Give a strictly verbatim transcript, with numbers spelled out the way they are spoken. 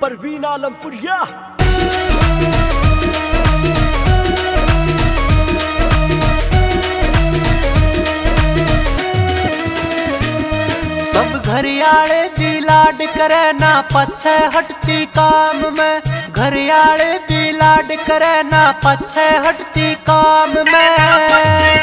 परवीन आलमपुरिया। सब घरियाले दी लाड करे ना पछे हटती काम में, घरियाले दी लाड करे ना पछे हटती काम में।